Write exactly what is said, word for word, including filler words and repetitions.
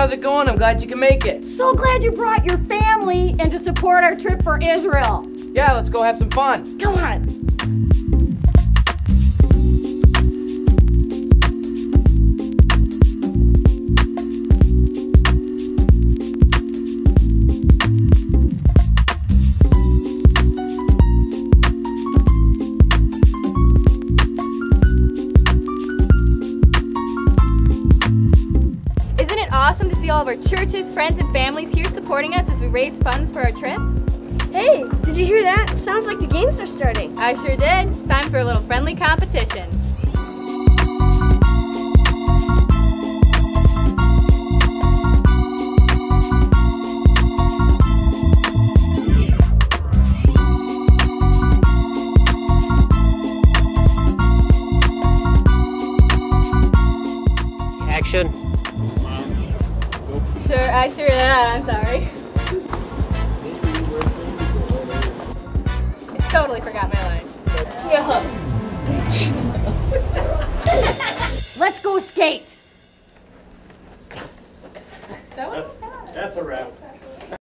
how's it going? I'm glad you can make it. So glad you brought your family and to support our trip for Israel. Yeah, let's go have some fun. Come on. Awesome to see all of our churches, friends, and families here supporting us as we raise funds for our trip. Hey, did you hear that? Sounds like the games are starting. I sure did. It's time for a little friendly competition. Action. Sure, I sure am. I'm sorry. I totally forgot my line. Yeah. Let's go skate. That one? That's a wrap.